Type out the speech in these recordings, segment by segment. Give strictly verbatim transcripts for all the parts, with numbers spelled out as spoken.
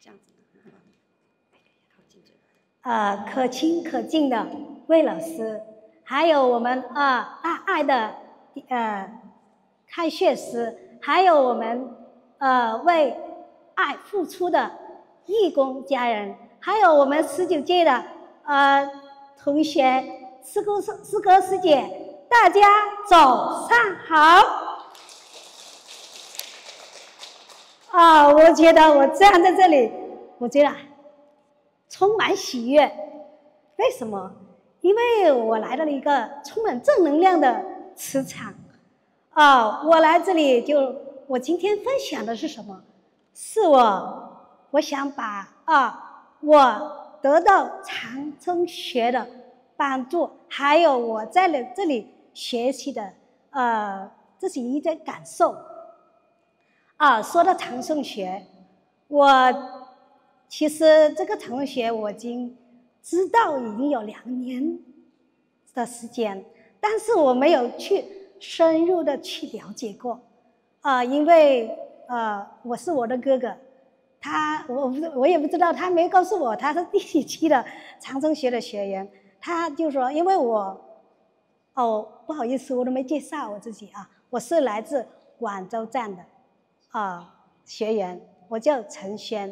这样子的。 呃，可亲可敬的魏老师，还有我们啊大爱的呃开穴师，还有我们呃为爱付出的义工家人，还有我们十九届的呃同学师哥师师哥师姐，大家早上好。啊，我觉得我站在这里，我觉得充满喜悦。为什么？因为我来到了一个充满正能量的磁场。啊，我来这里就，我今天分享的是什么？是我，我想把啊，我得到长生学的帮助，还有我在了这里学习的，呃，这是一点感受。啊，说到长生学，我其实这个长生学我已经知道已经有两年的时间，但是我没有去深入的去了解过。啊，因为呃，我是我的哥哥，他我不我也不知道，他没告诉我他是第几期的长生学的学员，他就说，因为我哦不好意思，我都没介绍我自己啊，我是来自广州站的。啊，学员，我叫陈轩。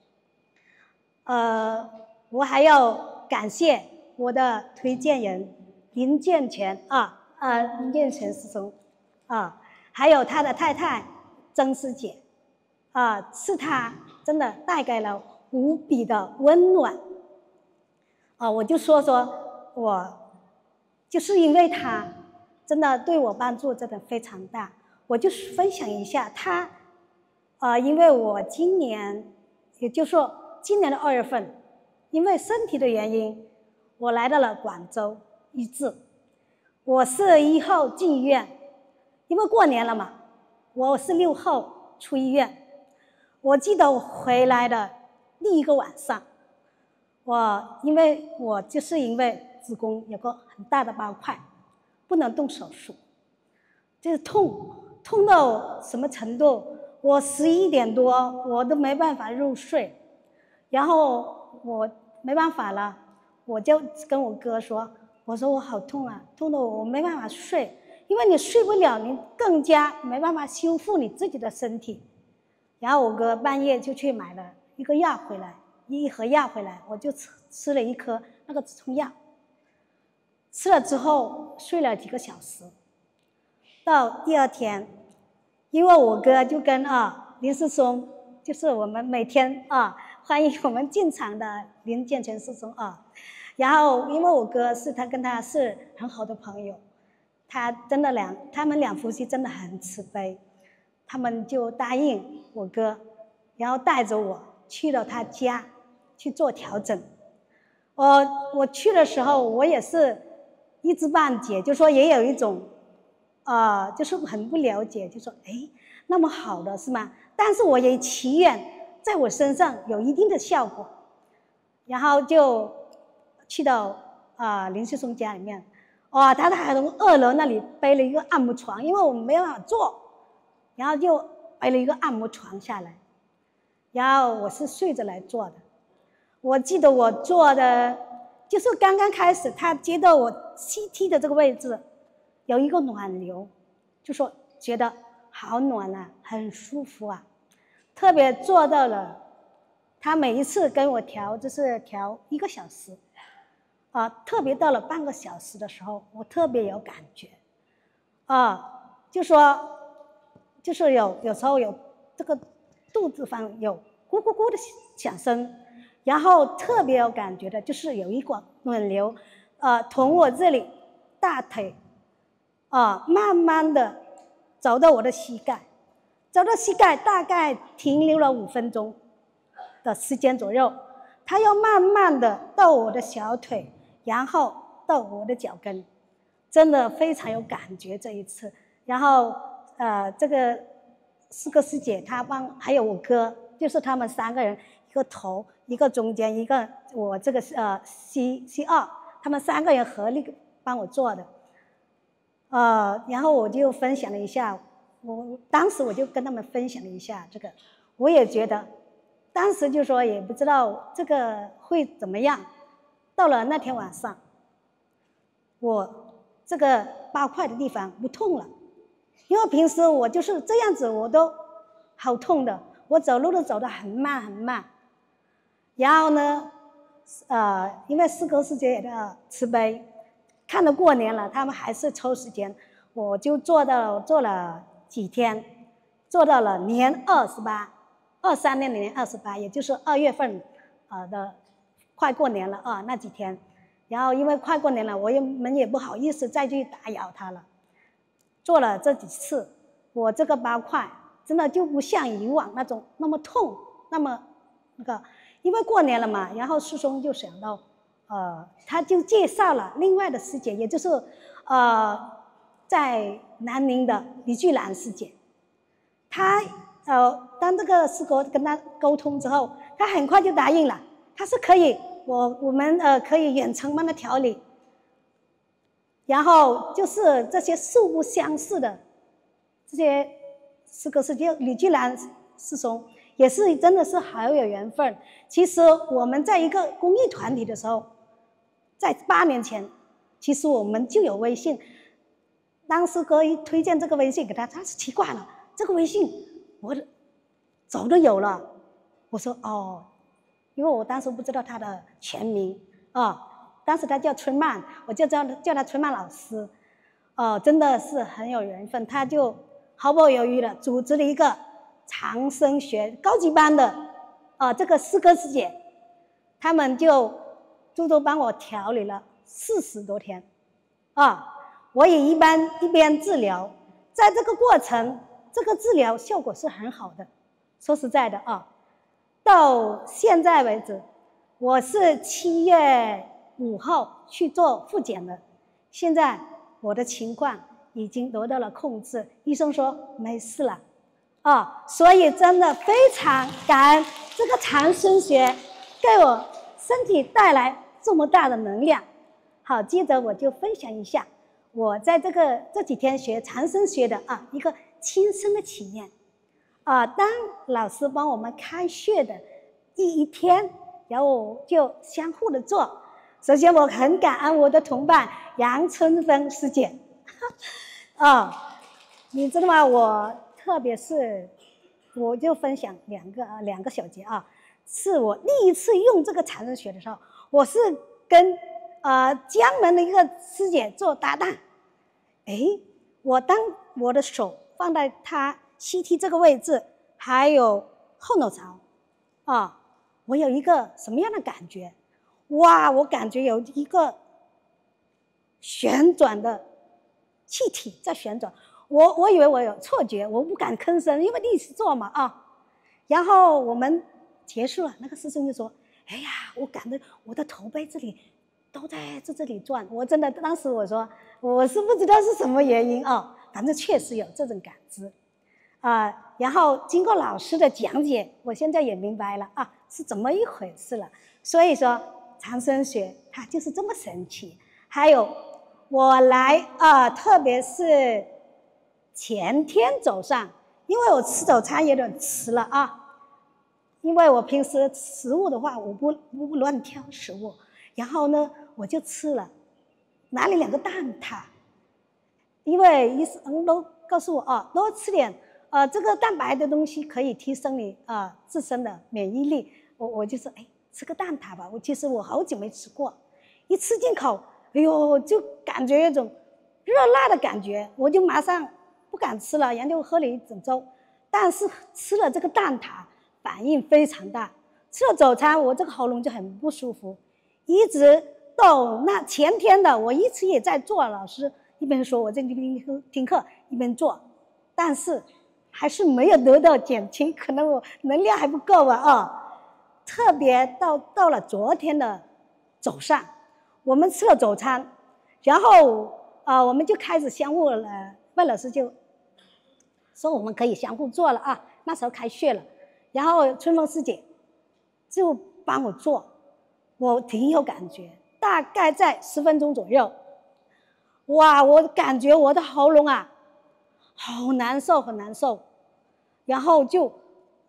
呃，我还要感谢我的推荐人林建全啊，呃，林建全师兄啊，还有他的太太曾师姐啊，是他真的带给了无比的温暖。啊，我就说说我，就是因为他真的对我帮助真的非常大，我就分享一下他。呃，因为我今年，也就是说今年的二月份，因为身体的原因，我来到了广州医治。我是一号进医院，因为过年了嘛，我是六号出医院。我记得我回来的第一个晚上，我因为我就是因为子宫有个很大的包块，不能动手术，就是痛，痛到什么程度？我十一点多我都没办法入睡，然后我没办法了，我就跟我哥说，我说我好痛啊，痛得我没办法睡，因为你睡不了，你更加没办法修复你自己的身体。然后我哥半夜就去买了一个药回来，一盒药回来，我就吃吃了一颗那个止痛药，吃了之后睡了几个小时，到第二天。因为我哥就跟啊林师兄，就是我们每天啊欢迎我们进场的林建全师兄啊，然后因为我哥是他跟他是很好的朋友，他真的两他们两夫妻真的很慈悲，他们就答应我哥，然后带着我去了他家去做调整。我我去的时候，我也是一知半解，就说也有一种。呃，就是很不了解，就说哎，那么好的是吗？但是我也祈愿在我身上有一定的效果，然后就去到啊、呃、林师兄家里面，哇、哦，他还从二楼那里背了一个按摩床，因为我们没办法坐，然后就背了一个按摩床下来，然后我是睡着来做的。我记得我做的就是刚刚开始，他接到我 C T 的这个位置。有一个暖流，就说觉得好暖啊，很舒服啊，特别做到了。他每一次跟我调就是调一个小时，啊，特别到了半个小时的时候，我特别有感觉，啊，就说就是有有时候有这个肚子上有咕咕咕的响声，然后特别有感觉的就是有一股暖流，呃，从我这里大腿。啊，慢慢的走到我的膝盖，走到膝盖大概停留了五分钟的时间左右，它又慢慢的到我的小腿，然后到我的脚跟，真的非常有感觉这一次。然后呃，这个四个师姐她帮，还有我哥，就是他们三个人，一个头，一个中间，一个我这个呃 C C 二，他们三个人合力帮我做的。呃，然后我就分享了一下，我当时我就跟他们分享了一下这个，我也觉得当时就说也不知道这个会怎么样。到了那天晚上，我这个八块的地方不痛了，因为平时我就是这样子，我都好痛的，我走路都走得很慢很慢。然后呢，呃，因为师哥师姐的慈悲，看到过年了，他们还是抽时间，我就做到做了几天，做到了年二十八，二三年的年二十八，也就是二月份，呃的。快过年了啊，那几天，然后因为快过年了，我也们也不好意思再去打扰他了。做了这几次，我这个八块真的就不像以往那种那么痛，那么那个，因为过年了嘛，然后师兄就想到，呃，他就介绍了另外的师姐，也就是呃在南宁的李巨兰师姐，他呃当这个师哥跟他沟通之后，他很快就答应了。他是可以，我我们呃可以远程帮他调理，然后就是这些素不相识的这些师哥师姐，李巨兰师兄也是真的是好有缘分。其实我们在一个公益团体的时候，在八年前，其实我们就有微信。当师哥一推荐这个微信给他，他是奇怪了，这个微信我早都有了。我说哦。因为我当时不知道他的全名啊，当时他叫春曼，我就叫叫他春曼老师，哦，真的是很有缘分，他就毫不犹豫的组织了一个长生学高级班的，啊，这个师哥师姐，他们就足足帮我调理了四十多天，啊，我也一般一边治疗，在这个过程，这个治疗效果是很好的，说实在的啊。到现在为止，我是七月五号去做复检的，现在我的情况已经得到了控制，医生说没事了，啊，所以真的非常感恩这个长生学给我身体带来这么大的能量。好，接着我就分享一下我在这个这几天学长生学的啊一个亲身的体验。啊，当老师帮我们开穴的第一天，然后就相互的做。首先，我很感恩我的同伴杨春芬师姐。啊，你知道吗？我特别是，我就分享两个啊两个小节啊，是我第一次用这个长生穴的时候，我是跟呃江门的一个师姐做搭档。哎，我当我的手放在她膝体这个位置，还有后脑勺，啊，我有一个什么样的感觉？哇，我感觉有一个旋转的气体在旋转，我我以为我有错觉，我不敢吭声，因为第一次做嘛啊。然后我们结束了，那个师兄就说：“哎呀，我感觉我的头背这里都在这这里转。”我真的当时我说我是不知道是什么原因啊，反正确实有这种感知。啊、呃，然后经过老师的讲解，我现在也明白了啊，是怎么一回事了。所以说，长生学它就是这么神奇。还有，我来啊、呃，特别是前天早上，因为我吃早餐有点迟了啊，因为我平时食物的话，我不不乱挑食物，然后呢，我就吃了，拿了两个蛋挞，因为医生都告诉我啊，多吃点。呃，这个蛋白的东西可以提升你啊、呃、自身的免疫力。我我就说，哎，吃个蛋挞吧。我其实我好久没吃过，一吃进口，哎呦，就感觉有种热辣的感觉，我就马上不敢吃了，然后就喝了一整粥。但是吃了这个蛋挞，反应非常大。吃了早餐，我这个喉咙就很不舒服，一直到那前天的，我一直也在做，老师一边说我在这边听课一边做，但是还是没有得到减轻，可能我能量还不够啊啊！特别到到了昨天的早上，我们吃了早餐，然后啊、呃，我们就开始相互了。魏老师就说我们可以相互做了啊，那时候开穴了，然后春风师姐就帮我做，我挺有感觉，大概在十分钟左右，哇，我感觉我的喉咙啊好难受，很难受，然后就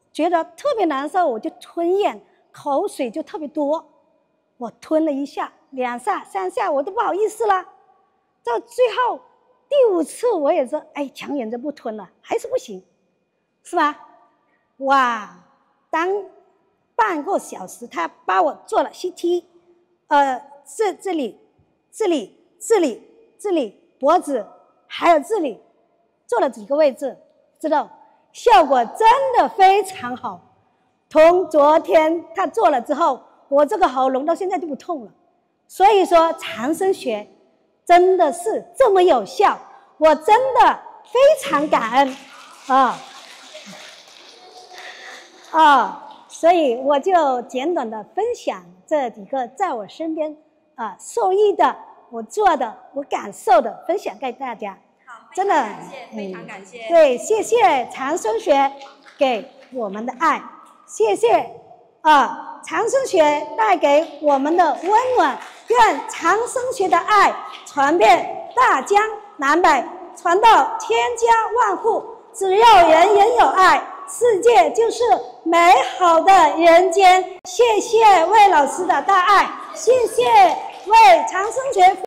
觉得特别难受，我就吞咽，口水就特别多。我吞了一下、两下、三下，我都不好意思了。到最后第五次，我也说，哎，强忍着不吞了，还是不行，是吧？哇，当半个小时，他帮我做了 C T， 呃，这这里、这里、这里、这里，脖子还有这里，做了几个位置，知道？效果真的非常好。从昨天他做了之后，我这个喉咙到现在就不痛了。所以说长生学真的是这么有效，我真的非常感恩啊啊！所以我就简短的分享这几个在我身边啊受益的、我做的、我感受的，分享给大家。真的， 感谢，非常感谢。 对，谢谢长生学给我们的爱，谢谢啊，长生学带给我们的温暖，愿长生学的爱传遍大江南北，传到千家万户。只要人人有爱，世界就是美好的人间。谢谢魏老师的大爱，谢谢为长生学。